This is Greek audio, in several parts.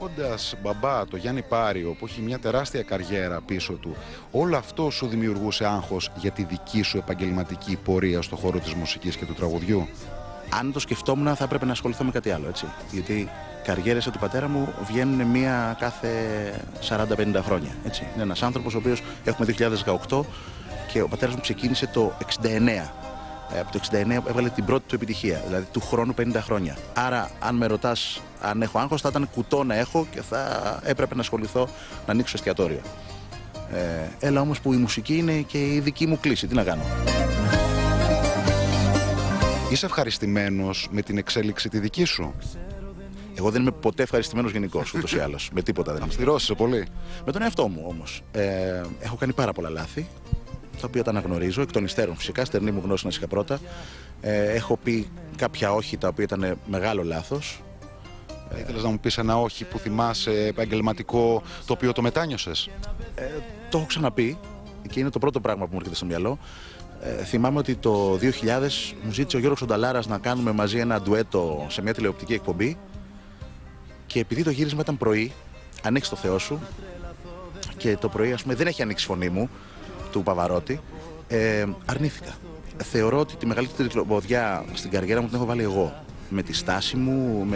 Έχοντας μπαμπά το Γιάννη Πάριο που έχει μια τεράστια καριέρα πίσω του, όλο αυτό σου δημιουργούσε άγχος για τη δική σου επαγγελματική πορεία στον χώρο της μουσικής και του τραγουδιού? Αν το σκεφτόμουν θα έπρεπε να ασχοληθώ με κάτι άλλο, έτσι. Γιατί οι καριέρες του πατέρα μου βγαίνουν μία κάθε 40-50 χρόνια, έτσι. Είναι ένας άνθρωπος ο οποίος έχουμε 2018 και ο πατέρας μου ξεκίνησε το 69. Από το 69 έβγαλε την πρώτη του επιτυχία, δηλαδή του χρόνου 50 χρόνια. Άρα, αν με ρωτάς αν έχω άγχος, θα ήταν κουτό να έχω και θα έπρεπε να ασχοληθώ να ανοίξω εστιατόριο. Έλα όμως που η μουσική είναι και η δική μου κλίση, τι να κάνω. Είσαι ευχαριστημένος με την εξέλιξη τη δική σου? Εγώ δεν είμαι ποτέ ευχαριστημένος γενικώς, ούτως ή άλλως. Με τίποτα δεν είμαι. Αυστηρός πολύ. Με τον εαυτό μου όμως. Έχω κάνει πάρα πολλά λάθη, τα οποία τα αναγνωρίζω, εκ των υστέρων φυσικά, στερνή μου γνώση να είχα πρώτα. Έχω πει κάποια όχι τα οποία ήταν μεγάλο λάθος. Ήθελες να μου πεις ένα όχι που θυμάσαι επαγγελματικό, το οποίο το μετάνιωσες? Το έχω ξαναπεί και είναι το πρώτο πράγμα που μου έρχεται στο μυαλό. Θυμάμαι ότι το 2000 μου ζήτησε ο Γιώργος Ονταλάρας να κάνουμε μαζί ένα ντουέτο σε μια τηλεοπτική εκπομπή και επειδή το γύρισμα ήταν πρωί, ανοίξει το Θεό σου και το πρωί, ας πούμε, δεν έχει ανοίξει φωνή μου, του Παβαρότη, αρνήθηκα. Θεωρώ ότι τη μεγαλύτερη κλοποδιά στην καριέρα μου την έχω βάλει εγώ. Με τη στάση μου,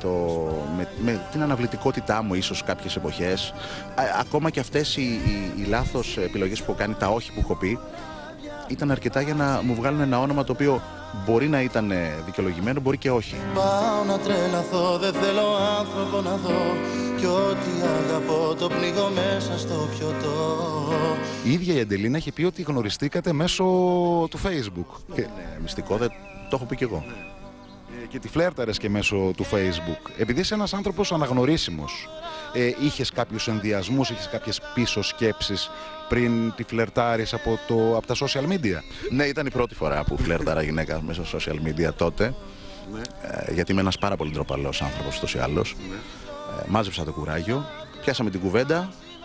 με την αναβλητικότητά μου ίσως κάποιες εποχές. Ακόμα και αυτές οι λάθος επιλογές που έχω κάνει, τα όχι που έχω πει, ήταν αρκετά για να μου βγάλουν ένα όνομα το οποίο μπορεί να ήταν δικαιολογημένο, μπορεί και όχι. Πάω να τρελαθώ, δεν θέλω άνθρωπο να δω κι ό,τι αγαπώ το πνίγω μέσα στο πιωτό. Η ίδια η Αντελίνα έχει πει ότι γνωριστήκατε μέσω του Facebook. Ναι, μυστικό, το έχω πει κι εγώ. Και τη φλέρταρες και μέσω του Facebook. Επειδή είσαι ένας άνθρωπος αναγνωρίσιμος, είχες κάποιους ενδιασμούς, είχες κάποιες πίσω σκέψεις πριν τη φλερτάρεις από τα social media? Ναι, ήταν η πρώτη φορά που φλέρταρα γυναίκα μέσα στα social media τότε. Ναι. Γιατί είμαι ένας πάρα πολύ ντροπαλός άνθρωπος ούτως ή άλλως. Ναι. Μάζεψα το κουράγιο, πιάσαμε την κουβέντα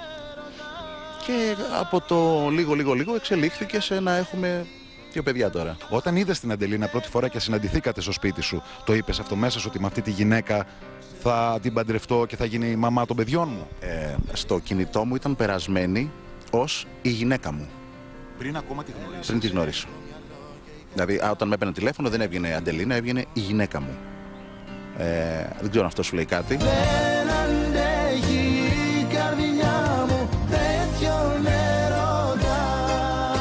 και από το λίγο εξελίχθηκε σε να έχουμε 2 παιδιά τώρα. Όταν είδες την Αντελίνα πρώτη φορά και συναντηθήκατε στο σπίτι σου, το είπες αυτό μέσα σου ότι με αυτή τη γυναίκα θα την παντρευτώ και θα γίνει η μαμά των παιδιών μου? Στο κινητό μου ήταν περασμένη ως η γυναίκα μου. Πριν ακόμα τη γνωρίσεις? Πριν τη γνωρίσω. Δηλαδή, όταν με έπαιρνε τηλέφωνο δεν έβγαινε Αντελίνα, έβγαινε η γυναίκα μου. Δεν ξέρω αν αυτό σου λέει κάτι.